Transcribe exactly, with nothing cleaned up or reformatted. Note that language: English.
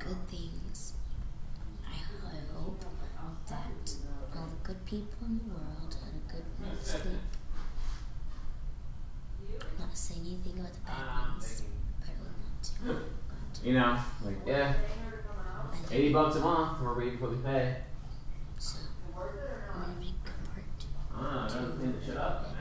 good things. I hope that all the good people in the world had a good night's sleep. I'm not saying anything about the bad ones, but I would want to. I'm going to. You know, like, yeah, eighty bucks a month, we're waiting for the pay. So, I'm going to make a part two. Ah, I don't clean the shit up.